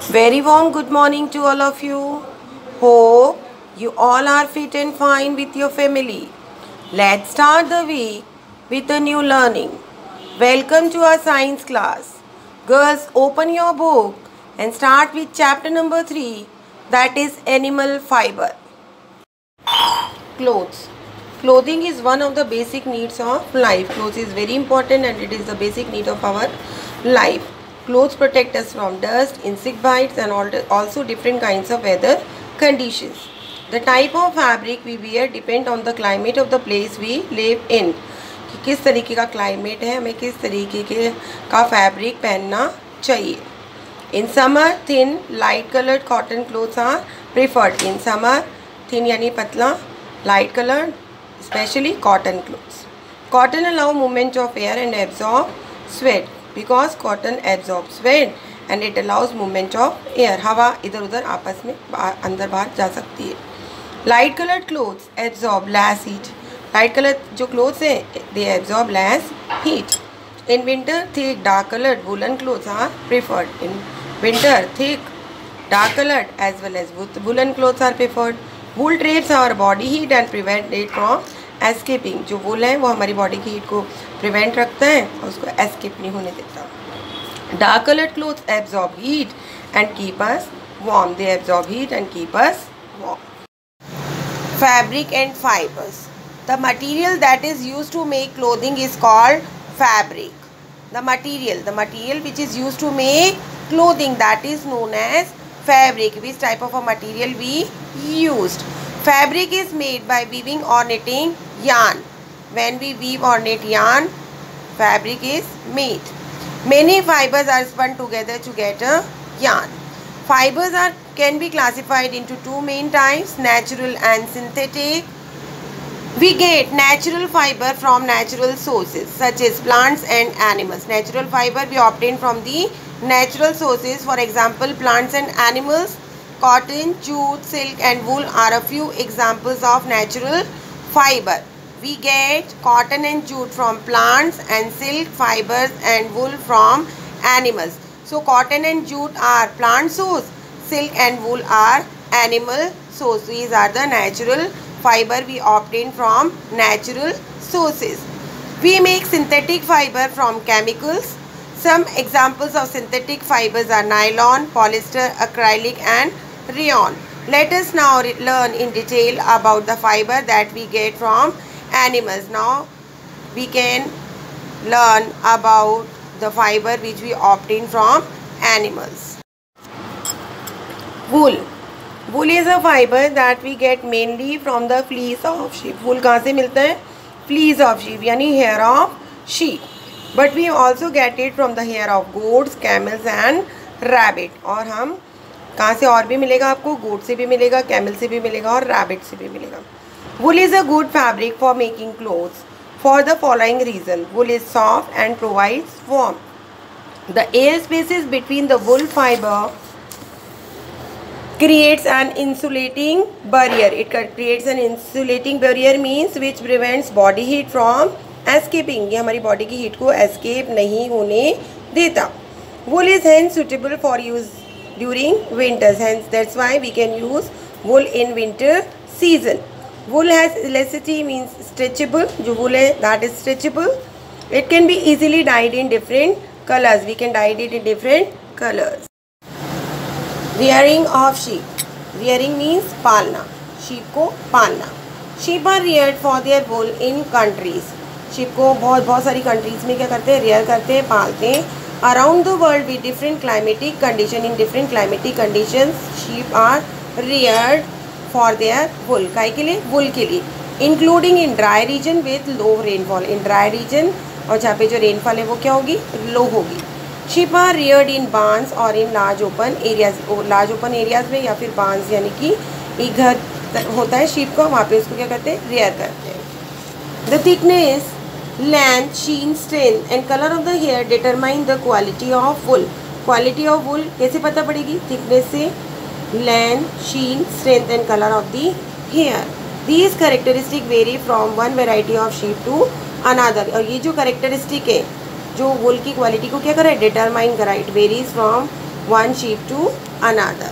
Very warm good morning to all of you. Hope you all are fit and fine with your family. Let's start the week with a new learning. Welcome to our science class. Girls, open your book and start with chapter number 3, that is animal fiber. Clothes. Clothing is one of the basic needs of life. Clothes is very important and it is the basic need of our life. Clothes protect us from dust, insect bites and also different kinds of weather conditions. The type of fabric we wear depend on the climate of the place we live in. कि किस तरीके का climate है, हमें किस तरीके का fabric पहनना चाहिए. In summer, thin, light colored cotton clothes are preferred. In summer, thin यानी पतला, light colored, especially cotton clothes. Cotton allow movement of air and absorb sweat because cotton absorbs sweat and it allows movement of air. हवा इधर उधर आपस में अंदर बाहर जा सकती है. Light colored clothes absorb less heat. Light colored जो clothes हैं they absorb less heat. In winter, thick dark colored woolen clothes are preferred. In winter, thick dark colored as well as woolen clothes are preferred. Wool traps our body heat and prevent it from escaping. जो wool है वो हमारी body की heat को prevent रखता है और उसको एस्केप नहीं होने देता. Dark coloured clothes absorb heat and keep us warm. They absorb heat and keep us warm. Fabric and fibres. The material that is use to make clothing is called fabric. The material which is use to make clothing that is known as fabric. Which type of a material we used? Fabric is made by weaving or knitting yarn. When we weave or knit yarn, fabric is made. Many fibers are spun together to get a yarn. Fibers can be classified into two main types, natural and synthetic. We get natural fiber from natural sources such as plants and animals. Natural fiber we obtain from the natural sources. For example, plants and animals. Cotton, jute, silk and wool are a few examples of natural fiber. We get cotton and jute from plants and silk fibers and wool from animals. So cotton and jute are plant source, silk and wool are animal source. These are the natural fiber we obtain from natural sources. We make synthetic fiber from chemicals. Some examples of synthetic fibers are nylon, polyester, acrylic and rayon. Let us now learn in detail about the fiber that we get from animals. Now we can learn about the fiber which we obtain from animals. Wool. Wool is a fiber that we get mainly from the fleece of sheep. Wool कहाँ से मिलता है? Fleece of sheep यानी hair of sheep. But we also get it from the hair of goats, camels and rabbit. और हम कहाँ से और भी मिलेगा आपको? goat से भी मिलेगा, camel से भी मिलेगा और rabbit से भी मिलेगा. Wool is a good fabric for making clothes for the following reason. Wool is soft and provides warmth. The air spaces between the wool fiber creates an insulating barrier. It creates an insulating barrier means which prevents body heat from escaping. ये हमारी body की heat को escape नहीं होने देता. Wool is hence suitable for use during winters. Hence that's why we can use wool in winter season. Wool has elasticity means stretchable. जो wool है that is stretchable. It can be easily dyed in different colors. We can dye it in different colors. Rearing of sheep. Rearing means पालना. Sheep को पालना. Sheep are reared for their wool in countries. Sheep को बहुत सारी countries में क्या करते हैं? rear करते हैं, पालते हैं. Around the world with different climatic condition. In different climatic conditions, sheep are reared for their wool. काहे के लिए? wool के लिए. Including in dry region with low rainfall. In dry region और जहाँ पे जो rainfall है वो क्या होगी? low होगी. Sheep are reared in barns or in large open areas. large open areas में या फिर barns यानी कि एक घर होता है sheep का, वहाँ पे उसको क्या करते हैं? rear करते हैं. The thickness, length, sheen, strength and color of the hair determine the quality of wool. Quality of wool कैसे पता पड़ेगी? thickness से, length, sheen, strength and color of the hair. These characteristics vary from one variety of sheep to another. और ये जो characteristic है जो वूल की क्वालिटी को क्या करा है? डिटरमाइन करा. It varies from one sheep to another.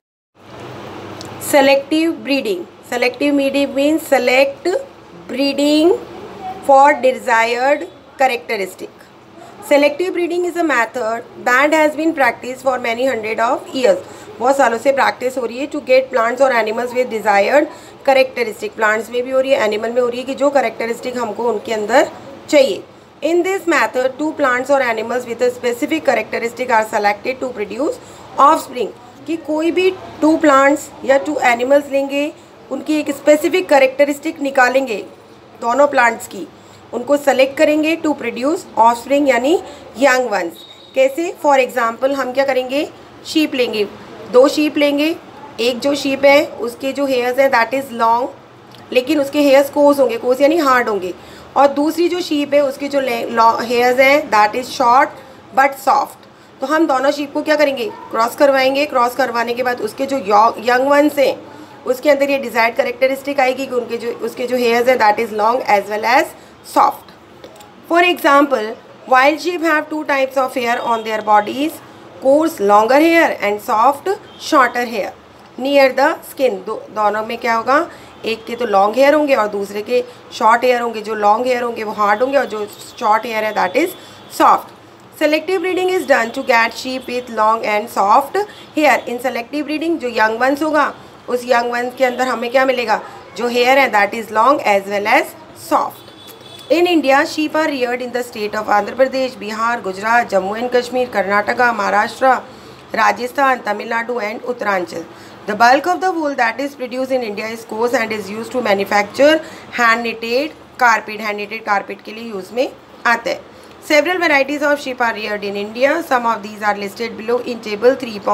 Selective breeding. Selective breeding means select breeding for desired characteristic. Selective breeding is a method that has been practiced for many hundred of years. बहुत सालों से practice हो रही है to get plants और animals with desired characteristic. Plants में भी हो रही है, एनिमल में हो रही है कि जो करेक्टरिस्टिक हमको उनके अंदर चाहिए. In this method, two plants or animals with a specific characteristic are selected to produce offspring. कि कोई भी टू प्लांट्स या टू एनिमल्स लेंगे, उनकी एक स्पेसिफिक करेक्टरिस्टिक निकालेंगे दोनों प्लांट्स की, उनको सेलेक्ट करेंगे टू प्रोड्यूस ऑफस्प्रिंग यानी यंग वंस. कैसे? फॉर एग्जांपल हम क्या करेंगे, शीप लेंगे, दो शीप लेंगे. एक जो शीप है उसके जो हेयर्स हैं दैट इज़ लॉन्ग, लेकिन उसके हेयर्स कोस होंगे, कोस यानी हार्ड होंगे. और दूसरी जो शीप है उसके जो हेयर्स हैं that is short but soft. तो हम दोनों शीप को क्या करेंगे, क्रॉस करवाएंगे. क्रॉस करवाने के बाद उसके जो यंग वंस हैं उसके अंदर ये डिज़ायर्ड करेक्टरिस्टिक आएगी कि उसके जो हेयर्स हैं that is long as well as soft. For example, wild sheep have two types of hair on their bodies, coarse longer hair and soft shorter hair near the skin. दोनों में क्या होगा, एक के तो लॉन्ग हेयर होंगे और दूसरे के शॉर्ट हेयर होंगे. जो लॉन्ग हेयर होंगे वो हार्ड होंगे और जो शॉर्ट हेयर है that is soft. Selective breeding is done to get sheep with long and soft hair. In selective breeding जो यंग वंस होगा उस यंग वंस के अंदर हमें क्या मिलेगा, जो हेयर है that is long as well as soft. In India, sheep are reared in the state of Andhra Pradesh, Bihar, Gujarat, Jammu and Kashmir, Karnataka, Maharashtra, Rajasthan, Tamil Nadu and Uttaranchal. The bulk of the wool that is produced in India is coarse and is used to manufacture hand knitted carpet. Hand knitted carpet के लिए use में आता है. Several varieties of sheep are reared in India. Some of these are listed below in table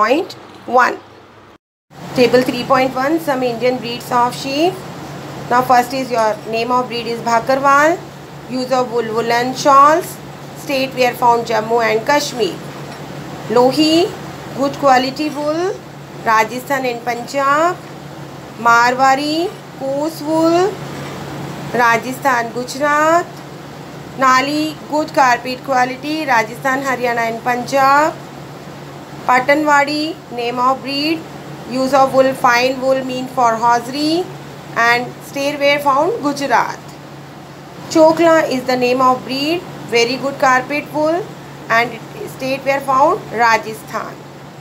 3.1. Table 3.1, some Indian breeds of sheep. Now first is your name of breed is Bhakarwal. Use of wool, woolen shawls. State where found Jammu and Kashmir. Lohi, good quality wool, Rajasthan and Punjab. Marwari, coarse wool, Rajasthan, Gujarat. Nali, good carpet quality, Rajasthan, Haryana and Punjab. Patanwadi, name of breed. Use of wool, fine wool mean for hosiery. And state where found Gujarat. Chokla is the name of breed, very good carpet wool, and state where found Rajasthan.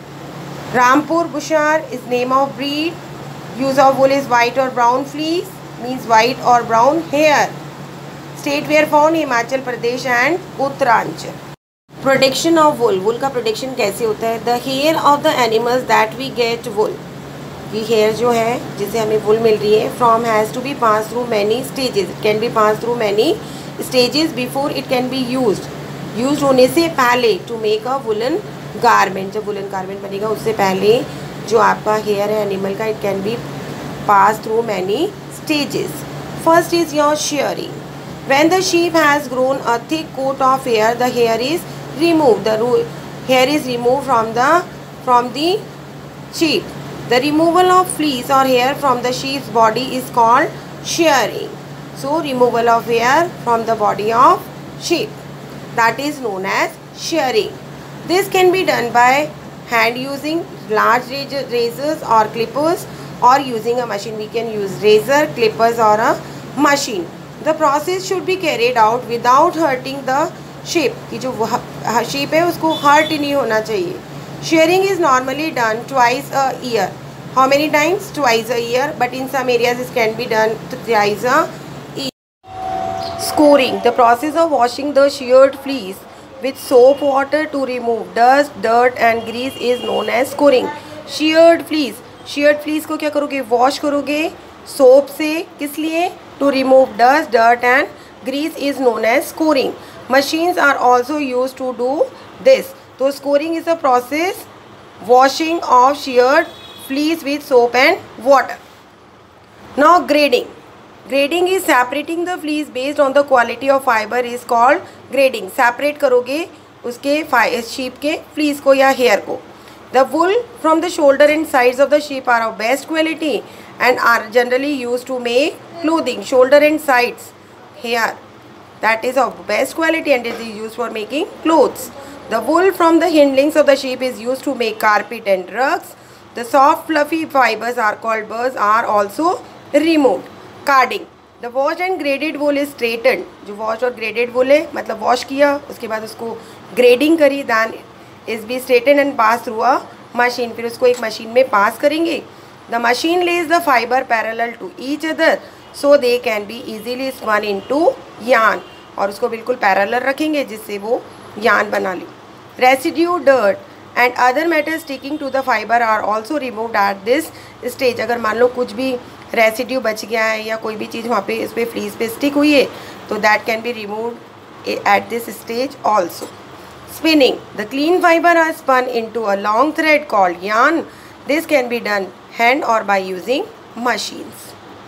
Rampur Bushar is name of breed. Use of wool is white or brown fleece, means white or brown hair. State where found Himachal Pradesh and Uttaranchal. Production of wool. wool का production कैसे होता है? The hair of the animals that we get wool. ये hair जो है जिसे हमें wool मिल रही है from has to be pass through many stages. It can be pass through many stages before it can be used होने से पहले to make a woollen garment. जब वुलन गारमेंट बनेगा उससे पहले जो आपका हेयर है एनिमल का, it can be pass through many stages. First is your shearing. When the sheep has grown a thick coat of hair, the hair is removed. The hair is removed from the sheep. The removal of fleece or hair from the sheep's body is called shearing. So, removal of hair from the body of sheep, that is known as shearing. This can be done by hand using large razors or clippers, or using a machine. We can use razor, clippers or a machine. The process should be carried out without hurting the sheep. कि जो sheep है उसको hurt नहीं होना चाहिए. Shearing is normally done twice a year. How many times? Twice a year, but in some areas it can be done thrice a year. Scoring. The process of washing the sheared fleece with soap water to remove dust, dirt and grease is known as scoring. Sheared fleece. Sheared fleece को क्या करोगे? Wash करोगे soap से. किस लिए? To remove dust, dirt and grease is known as scoring. Machines are also used to do this. So scoring is a process washing of sheared fleece with soap and water. Now grading. Grading is separating the fleece based on the quality of fiber is called grading. Separate करोगे उसके sheep के fleece को या hair को. The wool from the shoulder and sides of the sheep are of best quality and are generally used to make clothing. Shoulder and sides hair that is of best quality and it is used for making clothes. The wool from the hindlings of the sheep is used to make carpet and rugs. The soft fluffy fibers are called burrs are also removed. Carding. The washed and graded wool is straightened. जो washed और graded wool है मतलब wash किया उसके बाद उसको grading करी, then is be straightened and passed through a machine. फिर उसको एक मशीन में पास करेंगे. The machine lays the fiber parallel to each other so they can be easily spun into yarn. और उसको बिल्कुल पैरेलल रखेंगे जिससे वो yarn बना ले. Residue, dirt and other matters sticking to the fiber are also removed at this stage. अगर मान लो कुछ भी रेसिड्यू बच गया है या कोई भी चीज़ वहाँ पे इस पर फ्लीस पे स्टिक हुई है तो that can be removed at this stage also. Spinning. The clean fiber are spun into a long thread called yarn. This can be done hand or by using machines.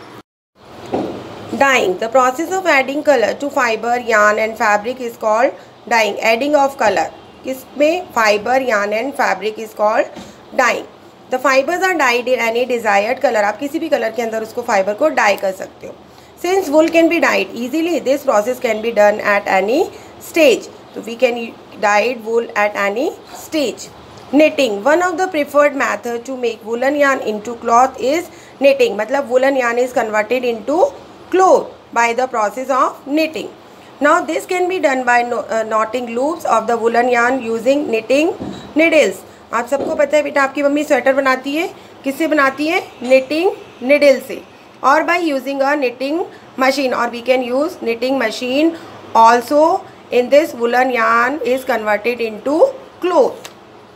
Dyeing. The process of adding color to fiber, yarn and fabric is called dyeing. Adding of color. इसमें fiber, yarn and fabric is called dyeing. The fibers are dyed in any desired color. आप किसी भी colour के अंदर उसको fibre को die कर सकते हो. Since wool can be dyed easily, this process can be done at any stage. So we can dye wool at any stage. Knitting. One of the preferred method to make woolen yarn into cloth is knitting. मतलब woolen yarn is converted into cloth by the process of knitting. Now this can be done by knotting loops of the woolen yarn using knitting needles. आप सबको पता है बेटा आपकी mummy sweater बनाती है किससे बनाती है? knitting needle से. और by using a knitting machine or we can use knitting machine also in this woolen yarn is converted into cloth.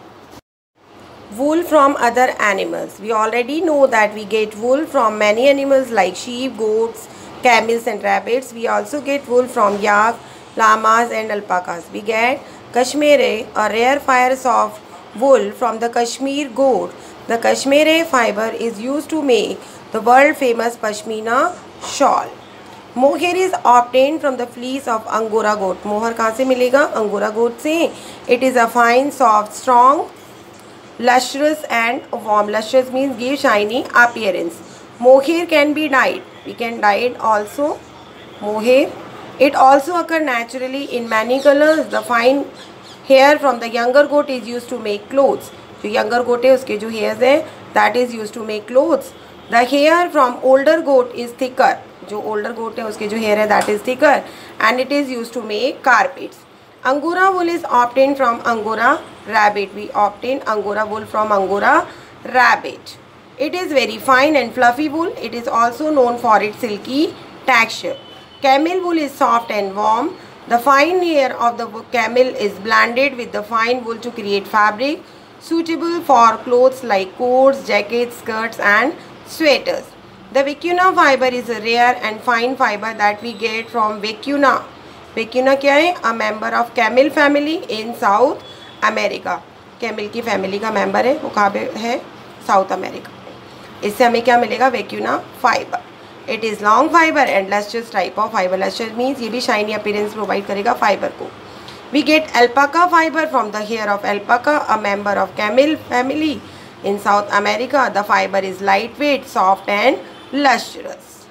Wool from other animals. We already know that we get wool from many animals like sheep, goats, camels and rabbits. We also get wool from yak, llamas and alpacas. We get Kashmiri, a rare fire soft wool from the Kashmir goat. The Kashmiri fiber is used to make the world famous Pashmina shawl. Mohair is obtained from the fleece of Angora goat. मोहर कहाँ से मिलेगा? Angora goat से. It is a fine, soft, strong, lustrous and warm. Lustrous means give shiny appearance. Mohair can be dyed. We can dye it also. Mohair. It also occurs naturally in many colors. The fine hair from the younger goat is used to make clothes. जो younger goat है उसके जो hairs हैं that is used to make clothes. The hair from older goat is thicker. जो older goat है उसके जो hair है that is thicker and it is used to make carpets. Angora wool is obtained from Angora rabbit. We obtain Angora wool from Angora rabbit. It is very fine and fluffy wool. It is also known for its silky texture. Camel wool is soft and warm. The fine hair of the camel is blended with the fine wool to create fabric suitable for clothes like coats, jackets, skirts and sweaters. The vicuna fiber is a rare and fine fiber that we get from vicuna. Vicuna क्या है? A member of camel family in South America. Camel की family का member है, वो कहाँ पे है? South America. इससे हमें क्या मिलेगा? vicuna fiber. It is long fiber and lustrous type of fiber. Lustrous means ये भी shiny appearance provide करेगा fiber को. We get alpaca fiber from the hair of alpaca, a member of camel family in South America. The fiber is lightweight, soft and lustrous.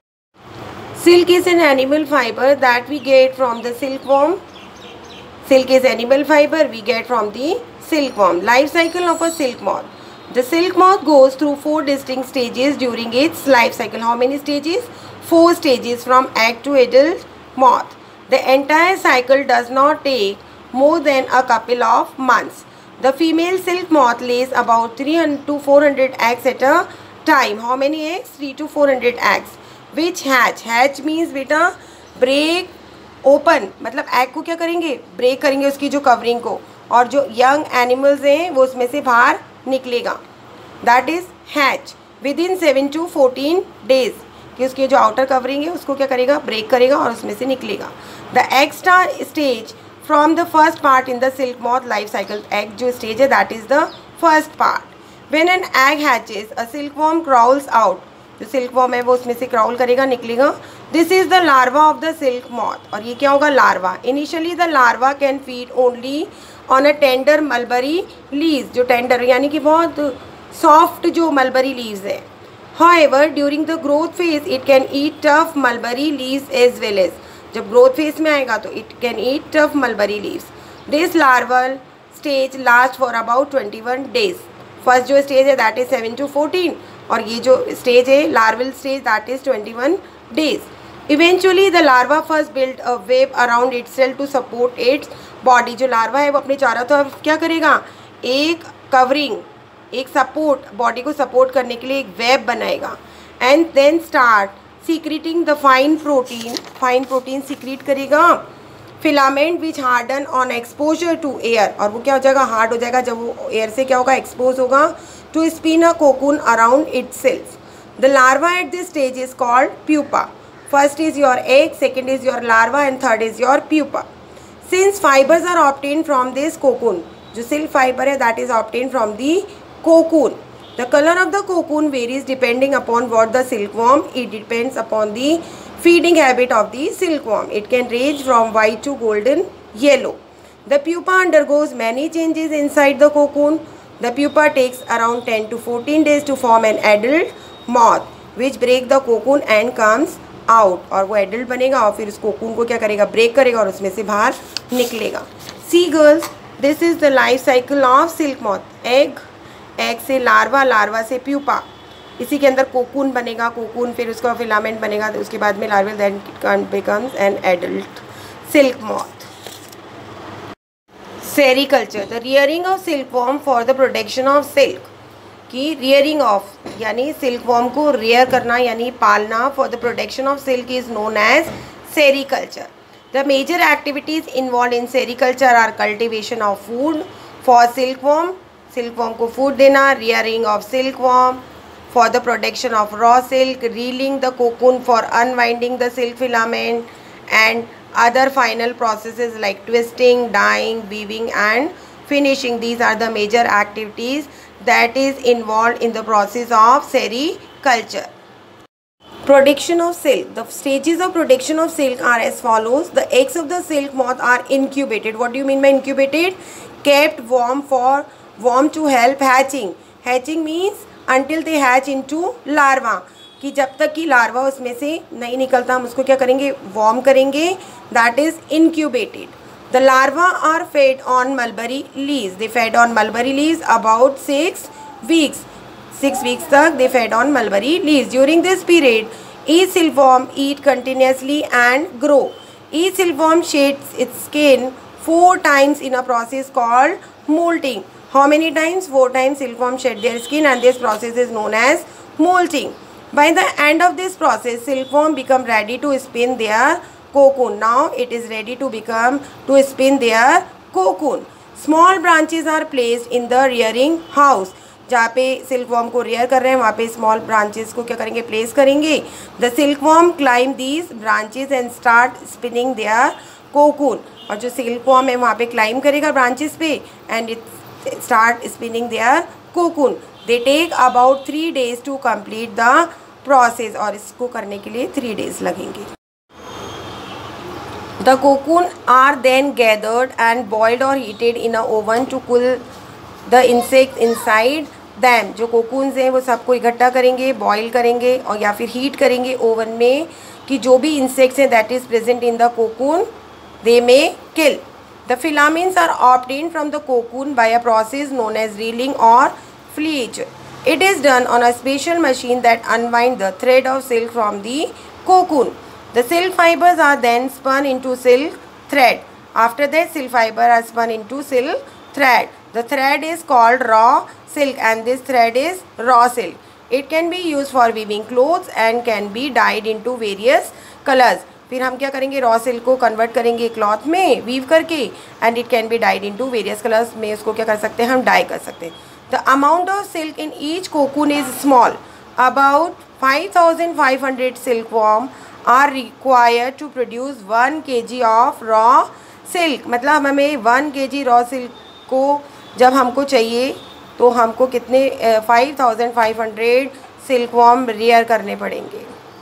Silk is an animal fiber that we get from the silkworm. Silk is animal fiber we get from the silkworm. Life cycle of a silk moth. The silk moth goes through 4 distinct stages during its life cycle. How many stages? 4 stages from egg to adult moth. The entire cycle does not take more than a couple of months. The female silk moth lays about 300 to 400 eggs at a time. How many eggs? 3 to 400 eggs. Which hatch? Hatch means बेटा break open. मतलब egg को क्या करेंगे? Break करेंगे उसकी जो covering को और जो young animals हैं वो उसमें से बाहर निकलेगा. That is hatch. Within 7 to 14 days कि उसकी जो outer covering है उसको क्या करेगा? Break करेगा और उसमें से निकलेगा. The egg stage from the first part in the silk moth life cycle. Egg जो stage है that is the first part. When an egg hatches, a silkworm crawls out. जो silkworm है वो उसमें से crawl करेगा, निकलेगा. This is the larva of the silk moth. और ये क्या होगा? Larva. Initially the larva can feed only on a tender mulberry leaves. जो tender यानी कि बहुत soft जो mulberry leaves है. However, during the growth phase, it can eat tough mulberry leaves as well as. जब growth phase में आएगा तो it can eat tough mulberry leaves. This larval stage lasts for about 21 days. First जो stage है that is 7 to 14 और ये जो stage है larval stage that is 21 days. Eventually the larva first build a web around itself to support its body. जो larva है वो अपने चारों तरफ क्या करेगा, एक कवरिंग, एक सपोर्ट, बॉडी को सपोर्ट करने के लिए एक वेब बनाएगा. And then start secreting the fine protein secret करेगा filament which harden on exposure to air. और वो क्या हो जाएगा, हार्ड हो जाएगा जब वो एयर से क्या होगा, एक्सपोज होगा to spin a cocoon around itself. The larva at this stage is called pupa. First is your egg, second is your larva and third is your pupa. Since fibres are obtain from this cocoon, जो silk fibre है that is obtain from the cocoon. The color of the cocoon varies depending upon what the silkworm. It depends upon the feeding habit of the silkworm. It can range from white to golden yellow. The pupa undergoes many changes inside the cocoon. The pupa takes around 10 to 14 days to form an adult moth, which break the cocoon and comes out. और वो adult बनेगा और फिर उस cocoon को क्या करेगा, break करेगा और उसमें से बाहर निकलेगा. See girls, this is the life cycle of silk moth. Egg से लार्वा, लार्वा से प्यूपा, इसी के अंदर कोकून बनेगा, कोकून फिर उसका फिलामेंट बनेगा, तो उसके बाद में larval then becomes an adult silk moth. Sericulture, the rearing of silkworm for the protection of silk. की रियरिंग ऑफ यानी सिल्कवॉर्म को रियर करना यानी पालना for the protection of silk is known as sericulture. The major activities involve in sericulture are cultivation of food for silkworm, silkworm को food देना, rearing of silkworm for the protection of raw silk, reeling the cocoon for unwinding the silk filament and other final processes like twisting, dyeing, weaving and finishing. These are the major activities that is involved in the process of sericulture. Production of silk. The stages of production of silk are as follows. The eggs of the silk moth are incubated. What do you mean by incubated? Kept warm to help hatching. Hatching means until they hatch into larva. कि जब तक कि larva उसमें से नहीं निकलता हम उसको क्या करेंगे, वार्म करेंगे. That is incubated. The larvae are fed on mulberry leaves. They fed on mulberry leaves about 6 weeks. 6 weeks तक they fed on mulberry leaves. During this period, each silkworm eat continuously and grow. Each silkworm sheds its skin 4 times in a process called molting. How many times? 4 times silkworm shed their skin, and this process is known as molting. By the end of this process, silkworm become ready to spin their cocoon. Now it is ready to spin their cocoon. Small branches are placed in the rearing house. जहाँ पे silkworm को rear कर रहे हैं वहाँ पे small branches को क्या करेंगे, प्लेस करेंगे. The silkworm climb these branches and start spinning their cocoon. और जो सिल्कवॉर्म है वहाँ पे क्लाइम करेगा ब्रांचेस पे and it start spinning their cocoon. They take about 3 days to complete the process. और इसको करने के लिए 3 days लगेंगे. The cocoon are then gathered and boiled or heated in a oven to cool the insects inside them. जो cocoons हैं वो सबको इकट्ठा करेंगे, बॉयल करेंगे और या फिर हीट करेंगे ओवन में कि जो भी इंसेक्ट्स हैं that is present in the cocoon they may kill. The filaments are obtained from the cocoon by a process known as reeling or flage. It is done on a special machine that unwind the thread of silk from the cocoon. The silk fibers are then spun into silk thread. After that, silk fiber are spun into silk thread. The thread is called raw silk and this thread is raw silk. It can be used for weaving clothes and can be dyed into various colors. फिर हम क्या करेंगे, raw silk को convert करेंगे cloth में weave करके and it can be dyed into various colours में उसको क्या कर सकते हैं, हम डाई कर सकते हैं. The amount of silk in each cocoon is small. About 5500 silkworm are required to produce 1 kg of raw silk. मतलब हमें 1 kg raw silk को जब हमको चाहिए तो हमको कितने 5500 silkworm rear करने पड़ेंगे.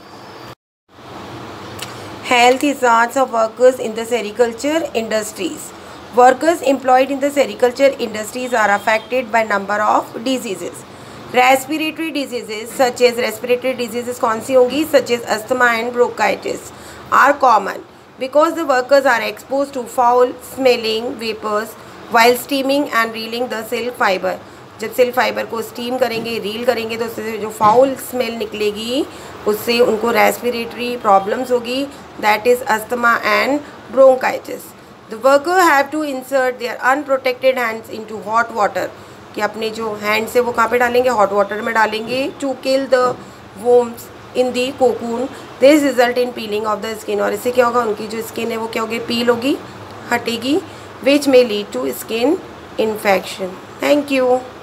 Health hazards of workers in the sericulture industries. Workers employed in the sericulture industries are affected by number of diseases. Respiratory diseases such as respiratory diseases कौन सी होंगी, such as asthma and bronchitis are common. Because the workers are expose to foul smelling vapours while steaming and reeling the silk fibre. जब silk fibre को steam करेंगे, reel करेंगे, तो उससे जो foul smell निकलेगी उससे उनको रेस्पिरेटरी प्रॉब्लम्स होगी, that is asthma and bronchitis. The worker have to insert their unprotected hands into hot water, कि अपने जो हैंड्स है वो कहाँ पे डालेंगे, हॉट वाटर में डालेंगे, to kill the worms in the cocoon. This result in peeling off the skin, और इससे क्या होगा, उनकी जो स्किन है वो क्या होगी, पील होगी, हटेगी, which may lead to skin infection. Thank you.